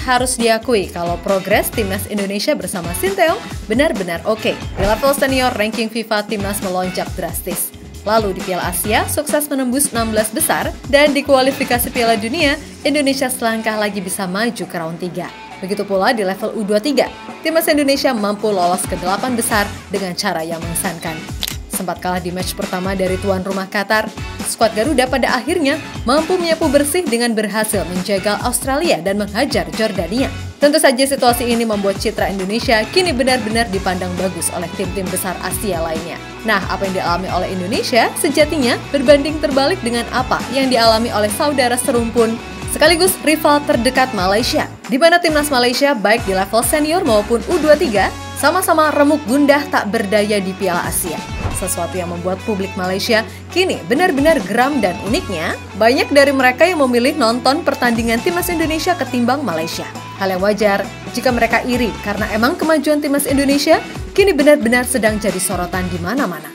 harus diakui kalau progres Timnas Indonesia bersama Sinteyong benar-benar oke. Di level senior, ranking FIFA Timnas melonjak drastis. Lalu di Piala Asia, sukses menembus 16 besar, dan di kualifikasi Piala Dunia, Indonesia selangkah lagi bisa maju ke round 3. Begitu pula di level U23, Timnas Indonesia mampu lolos ke 8 besar dengan cara yang mengesankan. Sempat kalah di match pertama dari tuan rumah Qatar, skuad Garuda pada akhirnya mampu menyapu bersih dengan berhasil menjegal Australia dan menghajar Jordania. Tentu saja situasi ini membuat citra Indonesia kini benar-benar dipandang bagus oleh tim-tim besar Asia lainnya. Nah, apa yang dialami oleh Indonesia sejatinya berbanding terbalik dengan apa yang dialami oleh saudara serumpun sekaligus rival terdekat Malaysia, di mana timnas Malaysia baik di level senior maupun U23 sama-sama remuk gundah tak berdaya di Piala Asia. Sesuatu yang membuat publik Malaysia kini benar-benar geram, dan uniknya, banyak dari mereka yang memilih nonton pertandingan timnas Indonesia ketimbang Malaysia. Hal yang wajar jika mereka iri karena emang kemajuan timnas Indonesia kini benar-benar sedang jadi sorotan di mana-mana.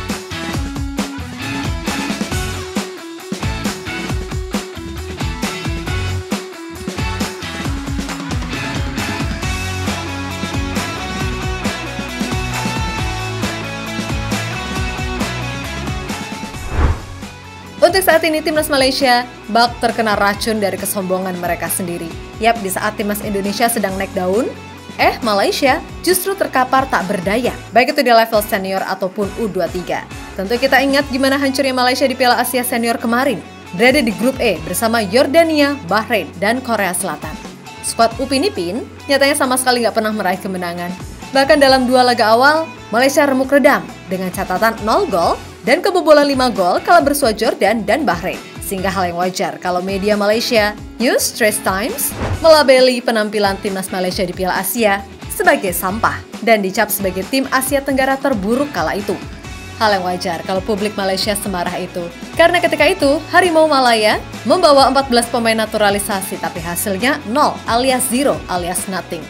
Untuk saat ini timnas Malaysia bak terkena racun dari kesombongan mereka sendiri. Yap, di saat timnas Indonesia sedang naik daun, Malaysia justru terkapar tak berdaya, baik itu di level senior ataupun U23. Tentu kita ingat gimana hancurnya Malaysia di Piala Asia Senior kemarin, berada di grup E bersama Yordania, Bahrain, dan Korea Selatan. Skuad Upin Ipin nyatanya sama sekali nggak pernah meraih kemenangan. Bahkan dalam 2 laga awal, Malaysia remuk redam dengan catatan 0 gol dan kebobolan 5 gol kala bersua Jordan dan Bahrain. Sehingga hal yang wajar kalau media Malaysia, News Straits Times, melabeli penampilan timnas Malaysia di Piala Asia sebagai sampah dan dicap sebagai tim Asia Tenggara terburuk kala itu. Hal yang wajar kalau publik Malaysia semarah itu. Karena ketika itu, Harimau Malaya membawa 14 pemain naturalisasi tapi hasilnya 0 alias 0 alias nothing.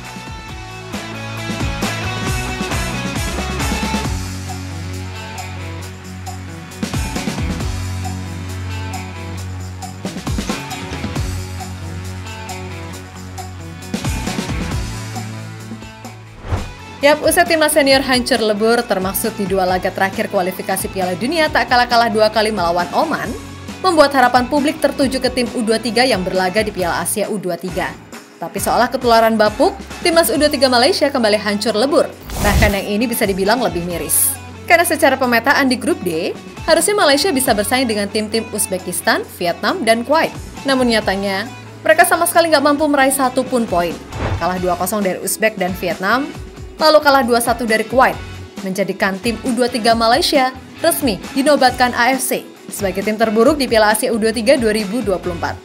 Yap, usai timnas senior hancur lebur termaksud di 2 laga terakhir kualifikasi Piala Dunia tak kalah-kalah 2 kali melawan Oman, membuat harapan publik tertuju ke tim U23 yang berlaga di Piala Asia U23. Tapi seolah ketularan bapuk, timnas U23 Malaysia kembali hancur lebur. Bahkan yang ini bisa dibilang lebih miris. Karena secara pemetaan di grup D, harusnya Malaysia bisa bersaing dengan tim-tim Uzbekistan, Vietnam, dan Kuwait. Namun nyatanya, mereka sama sekali nggak mampu meraih 1 pun poin. Kalah 2-0 dari Uzbek dan Vietnam, lalu kalah 2-1 dari Kuwait, menjadikan tim U23 Malaysia resmi dinobatkan AFC sebagai tim terburuk di Piala Asia U23 2024.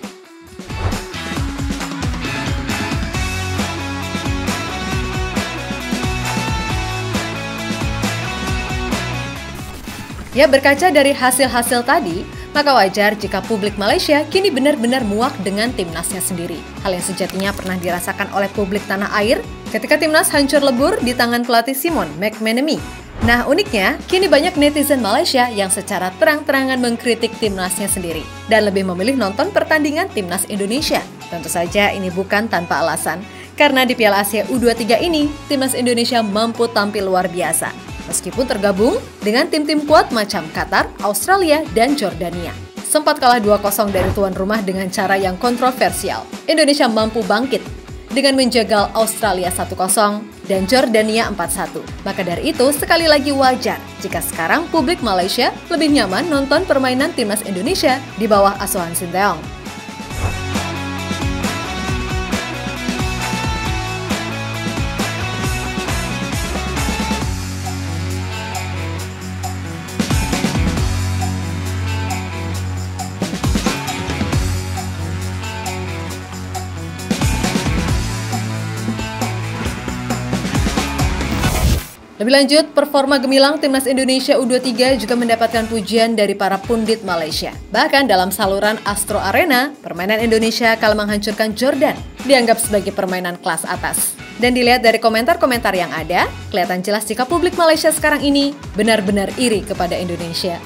Ya, berkaca dari hasil-hasil tadi, maka wajar jika publik Malaysia kini benar-benar muak dengan timnasnya sendiri. Hal yang sejatinya pernah dirasakan oleh publik tanah air ketika timnas hancur lebur di tangan pelatih Simon McManamy. Nah, uniknya, kini banyak netizen Malaysia yang secara terang-terangan mengkritik timnasnya sendiri dan lebih memilih nonton pertandingan timnas Indonesia. Tentu saja ini bukan tanpa alasan, karena di Piala Asia U23 ini, timnas Indonesia mampu tampil luar biasa. Meskipun tergabung dengan tim-tim kuat macam Qatar, Australia, dan Jordania. Sempat kalah 2-0 dari tuan rumah dengan cara yang kontroversial, Indonesia mampu bangkit dengan menjegal Australia 1-0 dan Jordania 4-1. Maka dari itu, sekali lagi wajar jika sekarang publik Malaysia lebih nyaman nonton permainan timnas Indonesia di bawah asuhan Sinteyong. Lebih lanjut, performa gemilang timnas Indonesia U23 juga mendapatkan pujian dari para pundit Malaysia. Bahkan dalam saluran Astro Arena, permainan Indonesia kala menghancurkan Jordan dianggap sebagai permainan kelas atas. Dan dilihat dari komentar-komentar yang ada, kelihatan jelas jika publik Malaysia sekarang ini benar-benar iri kepada Indonesia.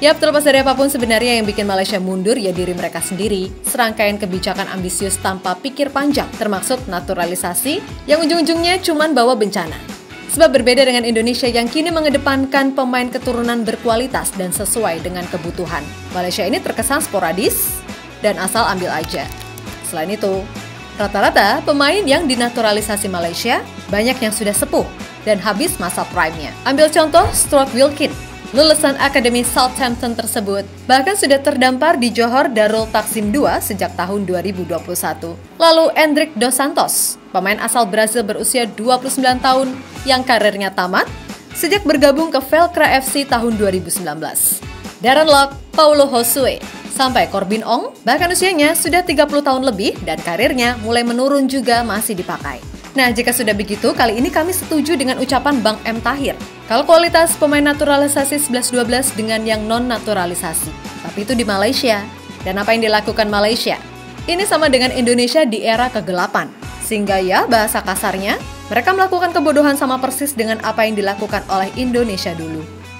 Yap, terlepas dari apapun sebenarnya yang bikin Malaysia mundur ya diri mereka sendiri. Serangkaian kebijakan ambisius tanpa pikir panjang, termasuk naturalisasi yang ujung-ujungnya cuman bawa bencana. Sebab berbeda dengan Indonesia yang kini mengedepankan pemain keturunan berkualitas dan sesuai dengan kebutuhan. Malaysia ini terkesan sporadis dan asal ambil aja. Selain itu, rata-rata pemain yang dinaturalisasi Malaysia banyak yang sudah sepuh dan habis masa prime-nya. Ambil contoh Stuart Wilkin, lulusan Akademi Southampton tersebut bahkan sudah terdampar di Johor Darul Taksim II sejak tahun 2021. Lalu Endrick Dos Santos, pemain asal Brazil berusia 29 tahun yang karirnya tamat sejak bergabung ke Velcro FC tahun 2019. Darren Lock, Paulo Josue, sampai Corbin Ong, bahkan usianya sudah 30 tahun lebih dan karirnya mulai menurun juga masih dipakai. Nah, jika sudah begitu, kali ini kami setuju dengan ucapan Bang M. Tahir. Kalau kualitas pemain naturalisasi 11-12 dengan yang non-naturalisasi. Tapi itu di Malaysia. Dan apa yang dilakukan Malaysia? Ini sama dengan Indonesia di era kegelapan. Sehingga ya, bahasa kasarnya, mereka melakukan kebodohan sama persis dengan apa yang dilakukan oleh Indonesia dulu.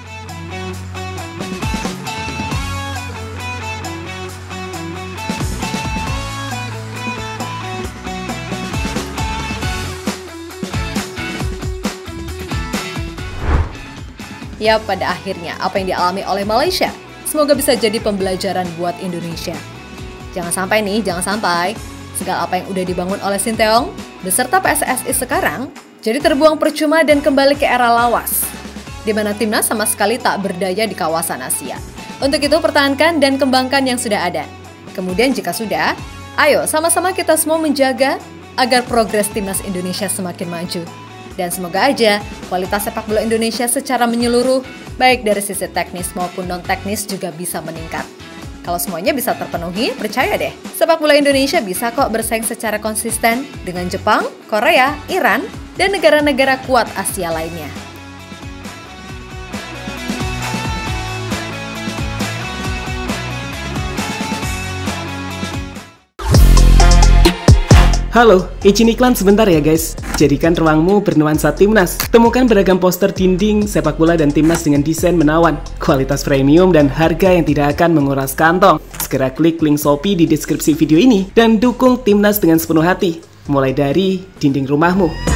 Ya, pada akhirnya apa yang dialami oleh Malaysia semoga bisa jadi pembelajaran buat Indonesia. Jangan sampai segala apa yang udah dibangun oleh Sinteyong beserta PSSI sekarang jadi terbuang percuma dan kembali ke era lawas, di mana timnas sama sekali tak berdaya di kawasan Asia. Untuk itu pertahankan dan kembangkan yang sudah ada. Kemudian jika sudah, ayo sama-sama kita semua menjaga agar progres timnas Indonesia semakin maju. Dan semoga aja kualitas sepak bola Indonesia secara menyeluruh, baik dari sisi teknis maupun non-teknis juga bisa meningkat. Kalau semuanya bisa terpenuhi, percaya deh, sepak bola Indonesia bisa kok bersaing secara konsisten dengan Jepang, Korea, Iran, dan negara-negara kuat Asia lainnya. Halo, izin iklan sebentar ya guys. Jadikan ruangmu bernuansa timnas. Temukan beragam poster dinding, sepak bola dan timnas dengan desain menawan, kualitas premium dan harga yang tidak akan menguras kantong. Segera klik link Shopee di deskripsi video ini dan dukung timnas dengan sepenuh hati. Mulai dari dinding rumahmu.